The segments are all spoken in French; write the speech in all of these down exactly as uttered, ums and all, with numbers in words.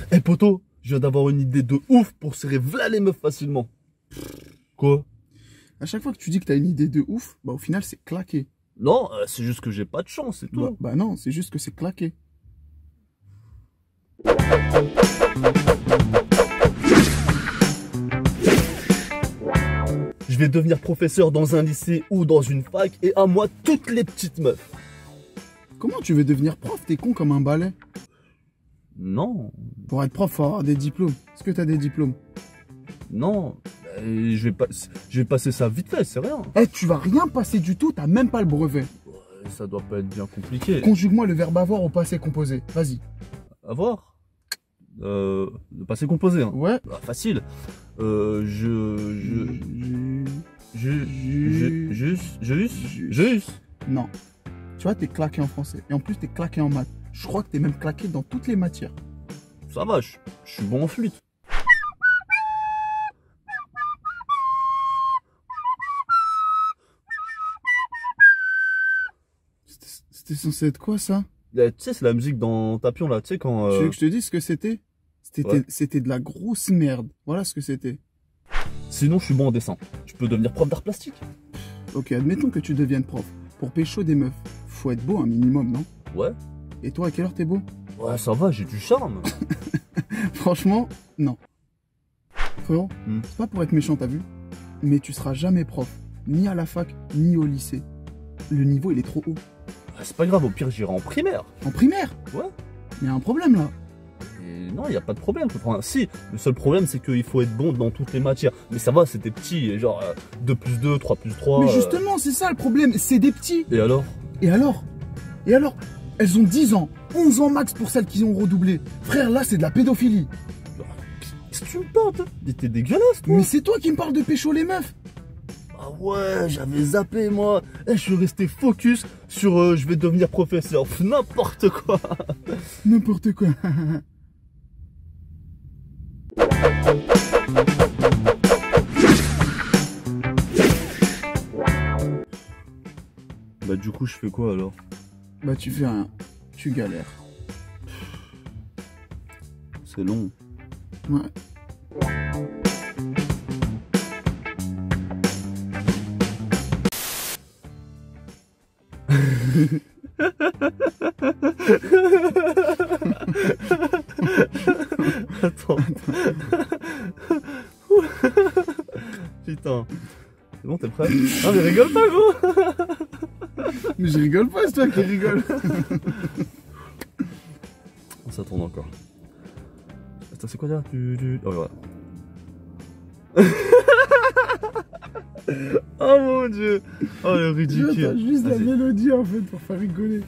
Eh poto, je viens d'avoir une idée de ouf pour serrer v'là les meufs facilement. Quoi? À chaque fois que tu dis que t'as une idée de ouf, bah au final c'est claqué. Non, euh, c'est juste que j'ai pas de chance, c'est tout. Bah, bah non, c'est juste que c'est claqué. Je vais devenir professeur dans un lycée ou dans une fac et à moi toutes les petites meufs. Comment tu veux devenir prof? T'es con comme un balai. Non, Pour être prof, faut avoir des diplômes. Est-ce que t'as des diplômes? non, euh, je vais pas, je vais passer ça vite fait, c'est rien. Eh, tu vas rien passer du tout, t'as même pas le brevet. Ouais, ça doit pas être bien compliqué. Conjugue-moi le verbe avoir au passé composé. Vas-y. Avoir euh, le passé composé, hein. Ouais. Ah, facile. Euh, je, je, je, je, juste, juste, juste. Non. Tu vois, t'es claqué en français. Et en plus, t'es claqué en maths. Je crois que t'es même claqué dans toutes les matières. Ça va, je, je suis bon en flûte. C'était c'était censé être quoi, ça? Eh, tu sais, c'est la musique dans Tapion, là, tu sais, quand... Tu euh, veux que je te dise ce que c'était? C'était Ouais. c'était de la grosse merde. Voilà ce que c'était. Sinon, je suis bon en dessin. Tu peux devenir prof d'art plastique. Ok, admettons que tu deviennes prof. Pour pécho des meufs, faut être beau un minimum, non? Ouais. Et toi, à quelle heure t'es beau? Ouais, ça va, j'ai du charme. Franchement, non. Frérot, Hmm. c'est pas pour être méchant, t'as vu? Mais tu seras jamais prof. Ni à la fac, ni au lycée. Le niveau, il est trop haut. Ah, c'est pas grave, au pire, j'irai en primaire. En primaire? Ouais. Il y a un problème, là. Et non, il n'y a pas de problème. Enfin, si, le seul problème, c'est qu'il faut être bon dans toutes les matières. Mais ça va, c'était petit, genre euh, deux plus deux, trois plus trois. Mais euh, justement, c'est ça le problème. C'est des petits. Et alors? Et alors? Et alors? Elles ont dix ans, onze ans max pour celles qui ont redoublé. Frère, là, c'est de la pédophilie. Qu'est-ce que tu me parles, toi? T'es dégueulasse, toi. Mais c'est toi qui me parles de pécho les meufs. Ah ouais, j'avais zappé, moi. Eh, je suis resté focus sur euh, je vais devenir professeur. Pff, n'importe quoi. N'importe quoi. Bah, du coup, je fais quoi, alors? Bah, tu fais rien. Tu galères. C'est long. Ouais. Attends. Putain. C'est bon, t'es prêt? Ah, mais rigole pas, gros. Mais je rigole pas, c'est toi qui rigole. Ça tourne encore. Attends, c'est quoi déjà? Tu, tu... Oh, voilà. Oh mon dieu. Oh, le ridicule. J'entends juste la Vas-y. mélodie en fait pour faire rigoler.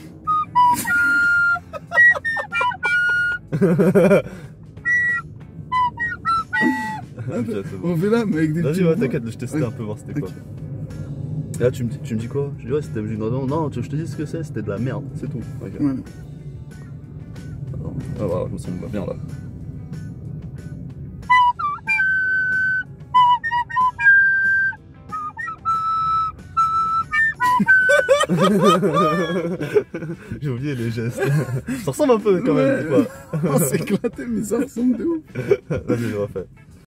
Ok, c'est bon. On fait là, mais avec des Vas-y, petits ouais, mots. t'inquiète, je testais Ok. un peu, voir c'était quoi. Ok. Et là, tu me dis, tu me dis quoi? Je dis, ouais, c'était musique. Non, non, non, tu veux que je te dise ce que c'est? C'était de la merde, c'est tout. Ok. Ouais. Attends. Ah, voilà, je me sens pas bien là. J'ai oublié les gestes. Ça ressemble un peu quand même, ou pas? On s'est éclaté, mais ça ressemble de ouf. Vas-y, je refais.